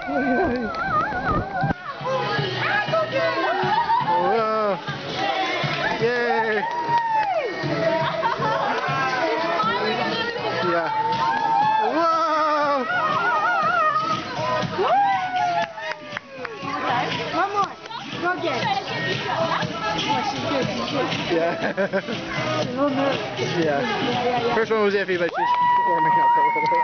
Whoa. Yay. Yeah. Whoa. One more. Go again. Oh, she's good. She's good. Yeah. She's a little nervous. Yeah. First one was iffy, but she's warming up a little bit.